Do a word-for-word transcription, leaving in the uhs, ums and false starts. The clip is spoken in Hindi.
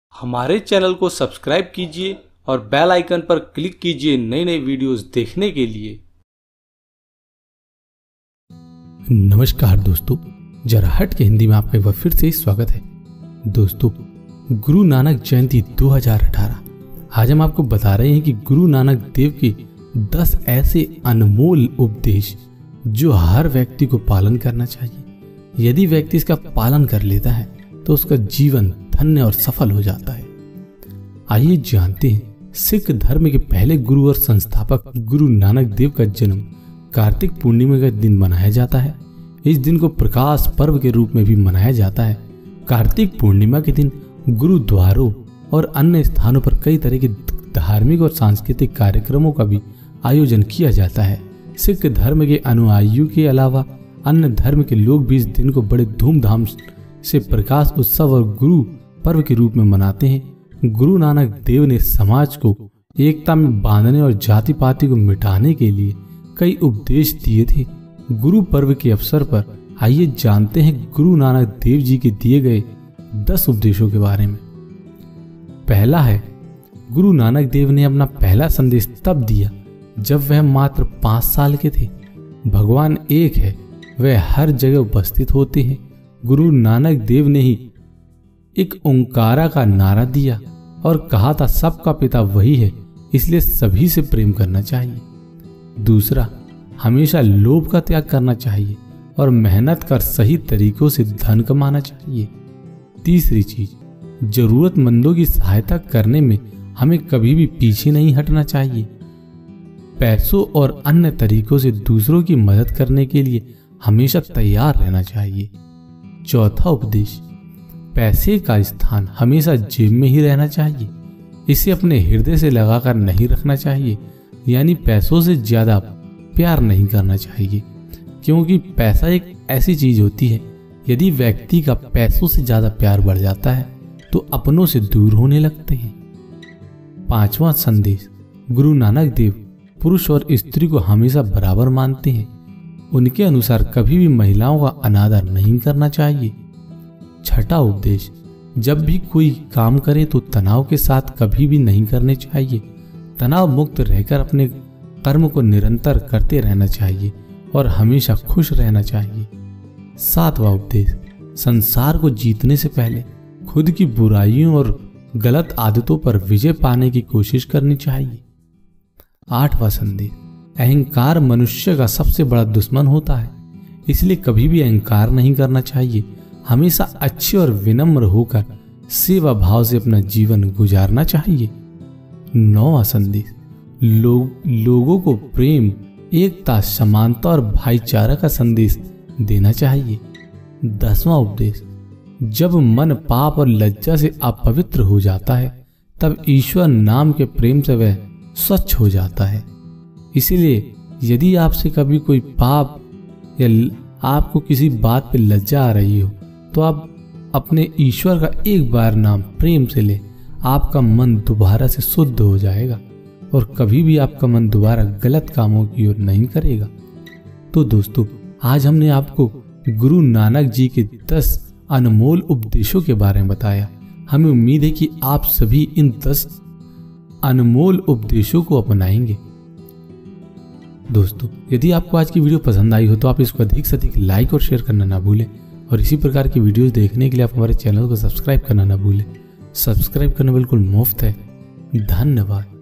हमारे चैनल को सब्सक्राइब कीजिए और बेल आइकन पर क्लिक कीजिए नई नई वीडियोस देखने के लिए। नमस्कार दोस्तों, जरा हट के हिंदी में आपका एक बार फिर से स्वागत है। दोस्तों, गुरु नानक जयंती दो हज़ार अठारह आज हम आपको बता रहे हैं कि गुरु नानक देव के दस ऐसे अनमोल उपदेश जो हर व्यक्ति को पालन करना चाहिए। यदि व्यक्ति इसका पालन कर लेता है तो उसका जीवन धन्य और सफल हो जाता है। आइए जानते हैं, सिख धर्म के पहले गुरु और संस्थापक गुरु नानक देव का जन्म कार्तिक पूर्णिमा का दिन मनाया जाता है। इस दिन को प्रकाश पर्व के रूप में भी मनाया जाता है। कार्तिक पूर्णिमा के दिन गुरुद्वारों और अन्य स्थानों पर कई तरह के धार्मिक और सांस्कृतिक कार्यक्रमों का भी आयोजन किया जाता है। सिख धर्म के अनुयायियों के अलावा अन्य धर्म के लोग भी इस दिन को बड़े धूमधाम से प्रकाश उत्सव और गुरु पर्व के रूप में मनाते हैं। गुरु नानक देव ने समाज को एकता में बांधने और जाति पाति को मिटाने के लिए कई उपदेश दिए थे। गुरु पर्व के अवसर पर आइए जानते हैं गुरु नानक देव जी के दिए गए दस उपदेशों के बारे में। पहला है, गुरु नानक देव ने अपना पहला संदेश तब दिया जब वह मात्र पांच साल के थे। भगवान एक है, वह हर जगह उपस्थित होते हैं। गुरु नानक देव ने ही एक ओंकारा का नारा दिया और कहा था सबका पिता वही है, इसलिए सभी से प्रेम करना चाहिए। दूसरा, हमेशा लोभ का त्याग करना चाहिए और मेहनत कर सही तरीकों से धन कमाना चाहिए। तीसरी चीज, जरूरतमंदों की सहायता करने में हमें कभी भी पीछे नहीं हटना चाहिए। पैसों और अन्य तरीकों से दूसरों की मदद करने के लिए हमेशा तैयार रहना चाहिए। चौथा उपदेश, पैसे का स्थान हमेशा जेब में ही रहना चाहिए। इसे अपने हृदय से लगाकर नहीं रखना चाहिए, यानी पैसों से ज्यादा प्यार नहीं करना चाहिए, क्योंकि पैसा एक ऐसी चीज होती है, यदि व्यक्ति का पैसों से ज्यादा प्यार बढ़ जाता है तो अपनों से दूर होने लगते हैं। पांचवा संदेश, गुरु नानक देव पुरुष और स्त्री को हमेशा बराबर मानते हैं। उनके अनुसार कभी भी महिलाओं का अनादर नहीं करना चाहिए। छठा उपदेश, जब भी कोई काम करे तो तनाव के साथ कभी भी नहीं करने चाहिए। तनाव मुक्त रहकर अपने कर्म को निरंतर करते रहना चाहिए और हमेशा खुश रहना चाहिए। सातवां उपदेश, संसार को जीतने से पहले खुद की बुराइयों और गलत आदतों पर विजय पाने की कोशिश करनी चाहिए। आठवां संदेश, अहंकार मनुष्य का सबसे बड़ा दुश्मन होता है, इसलिए कभी भी अहंकार नहीं करना चाहिए। हमेशा अच्छे और विनम्र होकर सेवा भाव से अपना जीवन गुजारना चाहिए। नौवां संदेश, लोग लोगों को प्रेम, एकता, समानता और भाईचारा का संदेश देना चाहिए। दसवां उपदेश, जब मन पाप और लज्जा से अपवित्र हो जाता है तब ईश्वर नाम के प्रेम से वह स्वच्छ हो जाता है। इसीलिए यदि आपसे कभी कोई पाप या आपको किसी बात पे लज्जा आ रही हो तो आप अपने ईश्वर का एक बार नाम प्रेम से ले, आपका मन दोबारा से शुद्ध हो जाएगा और कभी भी आपका मन दोबारा गलत कामों की ओर नहीं करेगा। तो दोस्तों, आज हमने आपको गुरु नानक जी के दस अनमोल उपदेशों के बारे में बताया। हमें उम्मीद है कि आप सभी इन दस अनमोल उपदेशों को अपनाएंगे। दोस्तों, यदि आपको आज की वीडियो पसंद आई हो तो आप इसको अधिक से अधिक लाइक और शेयर करना ना भूलें और इसी प्रकार की वीडियोस देखने के लिए आप हमारे चैनल को सब्सक्राइब करना ना भूलें। सब्सक्राइब करना बिल्कुल मुफ्त है। धन्यवाद।